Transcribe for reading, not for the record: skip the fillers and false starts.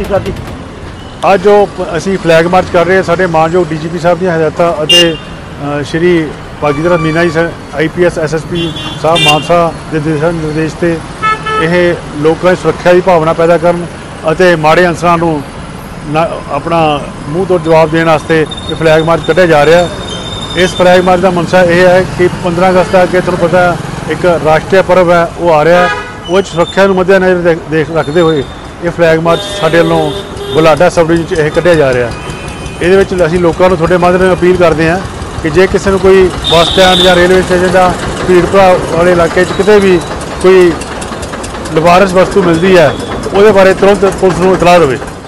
जी sir जी ਅੱਜ ਜੋ ਅਸੀਂ ਫਲੈਗ ਮਾਰਚ ਕਰ ਰਹੇ ਹਾਂ ਸਾਡੇ ਮਾਨਯੋਗ ਡੀਜੀਪੀ ਸਾਹਿਬ ਦੀਆਂ ਹਦਾਇਤਾਂ ਅਤੇ ਸ਼੍ਰੀ ਭਾਗੀਦਾਰ ਮੀਨਾ ਜੀ IPS SSP ਸਾਹਿਬ ਮਾਨਸਾ ਦੇ ਦਿਸ਼ਾ ਨਿਰਦੇਸ਼ ਤੇ ਇਹ ਲੋਕਾਂ ਦੀ ਸੁਰੱਖਿਆ ਦੀ ਭਾਵਨਾ ਪੈਦਾ ਕਰਨ ਅਤੇ ਮਾੜੇ ਅਨਸਰਾਂ ਨੂੰ ਆਪਣਾ ਮੂੰਹ ਤੋਂ ਜਵਾਬ ਦੇਣ ਵਾਸਤੇ ਇਹ ਫਲੈਗ ਮਾਰਚ ਕੱਢਿਆ ਜਾ ਰਿਹਾ। ਇਸ ਫਲੈਗ ਮਾਰਚ ਦਾ ਮਨਸਾ ਇਹ ਹੈ ਕਿ 15 ਅਗਸਤ ਦਾ ਅੱਗੇ ਤੁਹਾਨੂੰ ਪਤਾ ਇੱਕ ਰਾਸ਼ਟਰੀ ਪਰਵ ਹੈ ਉਹ ਆ ਰਿਹਾ, ਉਹ ਸੁਰੱਖਿਆ ਨੂੰ ਮੱਦੇਨਜ਼ਰ ਰੱਖਦੇ ਹੋਏ ਇਹ ਫਲੈਗ ਮਾਰਚ ਸਾਡੇ ਵੱਲੋਂ ਬੁਲਾਡਾ ਸਬ ਡਿਵੀਜ਼ਨ 'ਚ ਇਹ ਕੱਢਿਆ ਜਾ ਰਿਹਾ। ਇਹਦੇ ਵਿੱਚ ਅਸੀਂ ਲੋਕਾਂ ਨੂੰ ਤੁਹਾਡੇ ਮਾਧਿਅਮ ਨਾਲ ਅਪੀਲ ਕਰਦੇ ਹਾਂ ਕਿ ਜੇ ਕਿਸੇ ਨੂੰ ਕੋਈ ਬੱਸ ਸਟੈਂਡ ਜਾਂ ਰੇਲਵੇ ਸਟੇਸ਼ਨ ਜਾਂ ਭੀੜ ਭਾੜ ਵਾਲੇ ਇਲਾਕੇ 'ਚ ਕਿਤੇ ਵੀ ਕੋਈ ਲਵਾਰਸ ਵਸਤੂ ਮਿਲਦੀ ਹੈ ਉਹਦੇ ਬਾਰੇ ਤੁਰੰਤ ਪੁਲਿਸ ਨੂੰ ਇਤਲਾਹ ਦੇਵੇ।